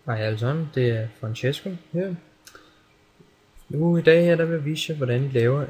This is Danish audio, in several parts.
Hej alle sammen, det er Francesco her. Nu i dag her, der vil jeg vise jer, hvordan I laver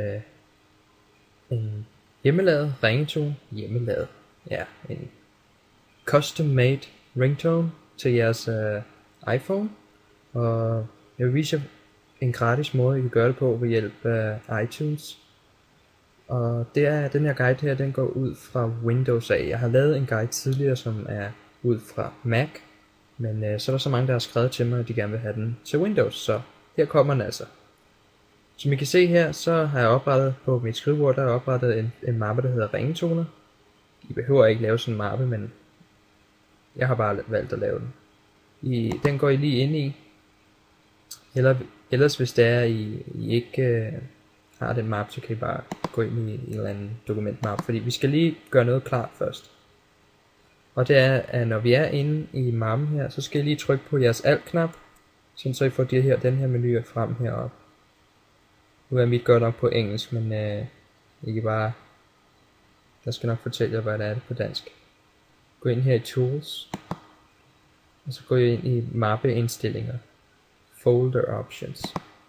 en hjemmelavet ringetone. En custom made ringtone til jeres iPhone. Og jeg vil vise jer en gratis måde, I kan gøre det på ved hjælp af iTunes. Og det er, den her guide her, den går ud fra Windows af. Jeg har lavet en guide tidligere, som er ud fra Mac. Men så er der så mange, der har skrevet til mig, at de gerne vil have den til Windows, så her kommer den altså. Som I kan se her, så har jeg oprettet på mit skrivebord, der er oprettet en mappe, der hedder ringetoner. I behøver ikke lave sådan en mappe, men jeg har bare valgt at lave den. Den går I lige ind i. Ellers hvis det er, I ikke har den mappe, så kan I bare gå ind i en eller anden dokumentmappe, fordi vi skal lige gøre noget klart først. Og det er, at når vi er inde i mappen her, så skal I lige trykke på jeres alt-knap, så I får den her menu frem heroppe. Nu er mit godt nok på engelsk, men ikke bare. Jeg skal nok fortælle jer, hvad det er på dansk. Gå ind her i Tools, og så går I ind i mappeindstillinger, Folder Options.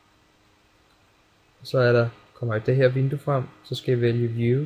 Og så kommer det her vindue frem, så skal I vælge View.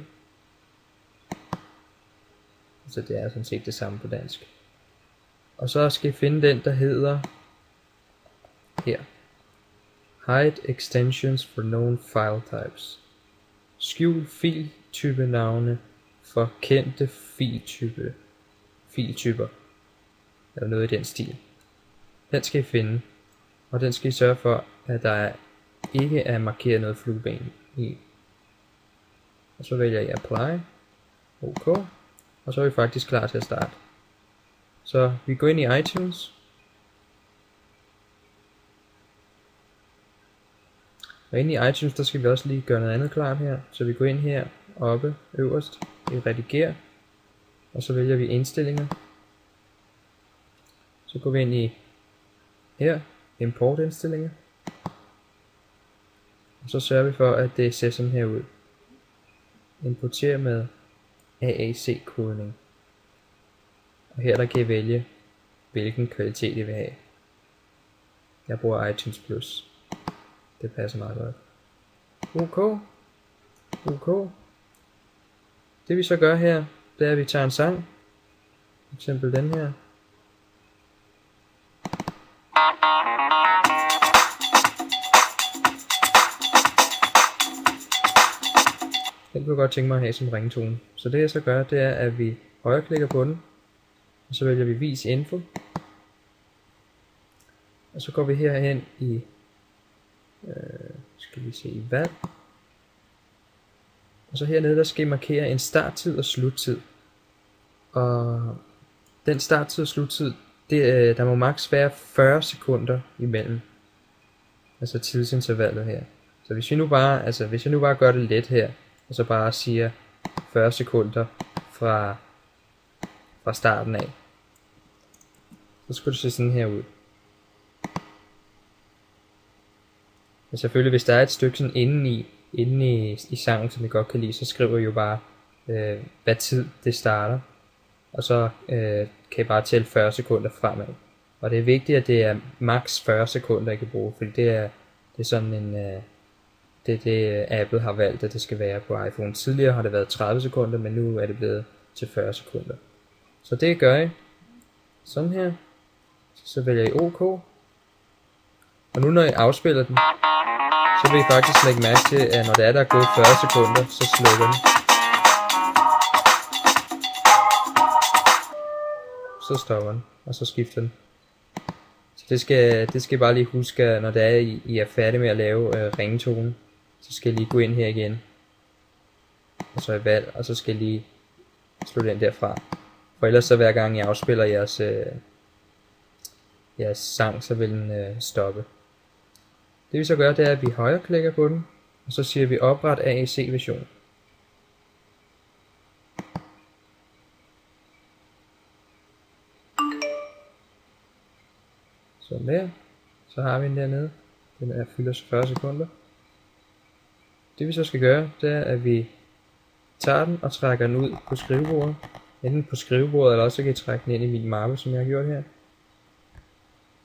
Så det er sådan set det samme på dansk. Og så skal I finde den, der hedder her. Hide extensions for known file types. Skjul filtype navne for kendte filtyper. Eller noget i den stil. Den skal I finde. Og den skal I sørge for, at der ikke er markeret noget flueben i. Og så vælger I Apply. OK. Og så er vi faktisk klar til at starte. Så vi går ind i iTunes. Og inde i iTunes, der skal vi også lige gøre noget andet klart her. Så vi går ind her oppe øverst i Rediger. Og så vælger vi indstillinger. Så går vi ind i her, import indstillinger. Og så sørger vi for, at det ser sådan her ud. Importer med AAC-kodning. Og her der kan I vælge, hvilken kvalitet I vil have. Jeg bruger iTunes Plus. Det passer meget godt. OK. Det vi så gør her, det er, at vi tager en sang. For eksempel den her. Den kunne jeg godt tænke mig at have som ringtone. Så det jeg så gør, det er, at vi højreklikker på den. Og så vælger vi vis info. Og så går vi herhen i skal vi se i valg. Og så hernede der skal I markere en starttid og sluttid. Og den starttid og sluttid, der må maks være 40 sekunder imellem. Altså tidsintervallet her. Så hvis jeg nu bare gør det let her, og så bare siger 40 sekunder fra starten af, så skulle det se sådan her ud. Men selvfølgelig hvis der er et stykke sådan inde i sangen, som jeg godt kan lide, så skriver jeg jo bare hvad tid det starter, og så kan jeg bare tælle 40 sekunder fremad. Og det er vigtigt, at det er maks 40 sekunder jeg kan bruge, fordi det er sådan en det Apple har valgt, at det skal være på iPhone. Tidligere har det været 30 sekunder, men nu er det blevet til 40 sekunder. Så det gør I sådan her. Så vælger I OK. Og nu når I afspiller den, så vil I faktisk lægge mærke til, at når det er, der er gået 40 sekunder, så slukker den. Så stopper den, og så skifter den. Så det skal I bare lige huske, at når det er, I er færdige med at lave ringetone, så skal I lige gå ind her igen. Og så i valg, og så skal I lige slå den derfra. For ellers så hver gang I afspiller jeres sang, så vil den stoppe. Det vi så gør, det er, at vi højreklikker på den, og så siger vi opret AAC version. Sådan der. Så har vi den dernede. Den fylder 40 sekunder. Det vi så skal gøre, det er, at vi tager den og trækker den ud på skrivebordet. Enten på skrivebordet, eller også så kan I trække den ind i min mappe, som jeg har gjort her.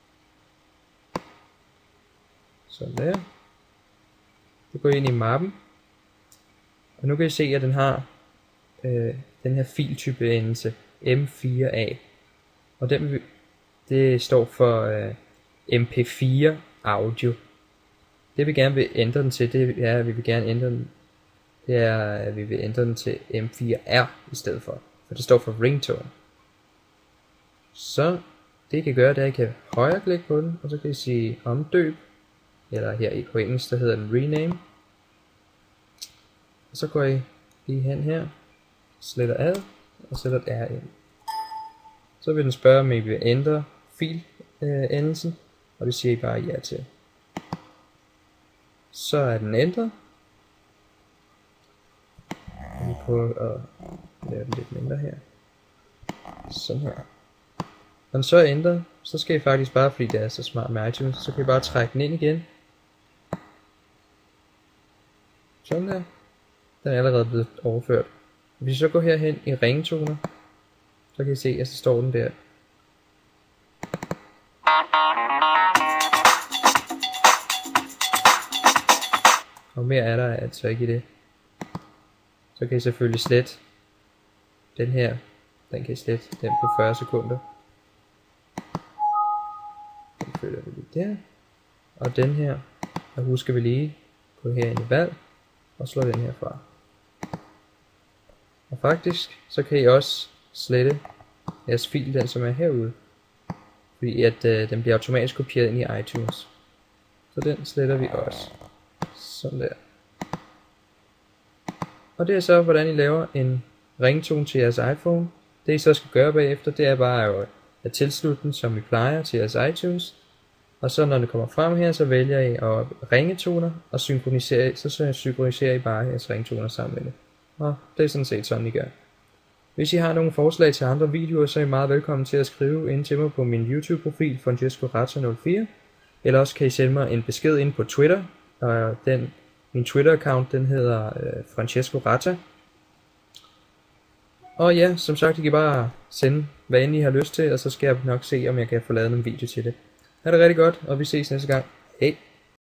Sådan der. Så går jeg ind i mappen. Og nu kan I se, at den har den her filtype endelse M4A. Og det står for MP4 audio. Det vi gerne vil ændre den til, det er, at vi vil gerne ændre den. Det er, at vi vil ændre den til M4R i stedet for. For det står for ringtone. Så det I kan gøre, det er, at I kan højreklikke på den, og så kan I sige omdøb. Eller her på engelsk, der hedder den rename. Og så går I lige hen her, sletter ad, og sætter et R ind. Så vil den spørge, om I vil ændre filendelsen, og det siger I bare ja til. Så er den ændret. Vi prøver at lave den lidt mindre her. Sådan her. Når den så er ændret, så skal I faktisk bare, fordi det er så smart med iTunes, så kan I bare trække den ind igen. Sådan der. Den er allerede blevet overført. Hvis I så går herhen i ringtoner, så kan I se, at så står den der. Og mere er der altså ikke i det. Så kan I selvfølgelig slette den her. Den kan I slette den på 40 sekunder. Den følger vi lige der. Og den her, der husker vi lige, gå herind i valg og slå den her fra. Og faktisk, så kan I også slette jeres fil, den som er herude. Fordi at den bliver automatisk kopieret ind i iTunes. Så den sletter vi også. Sådan der. Og det er så, hvordan I laver en ringtone til jeres iPhone. Det I så skal gøre bagefter, det er bare at tilslutte den, som I plejer, til jeres iTunes. Og så når det kommer frem her, så vælger I at ringetoner, og synkroniserer I bare jeres ringtoner sammen med det. Og det er sådan set sådan I gør. Hvis I har nogle forslag til andre videoer, så er I meget velkommen til at skrive ind til mig på min YouTube-profil, FrancescoRatta04. Eller også kan I sende mig en besked ind på Twitter. Og min Twitter-account, den hedder Francesco Ratta. Og ja, som sagt, I kan bare sende, hvad end I har lyst til, og så skal jeg nok se, om jeg kan få lavet en video til det. Ha' det rigtig godt, og vi ses næste gang. Hej!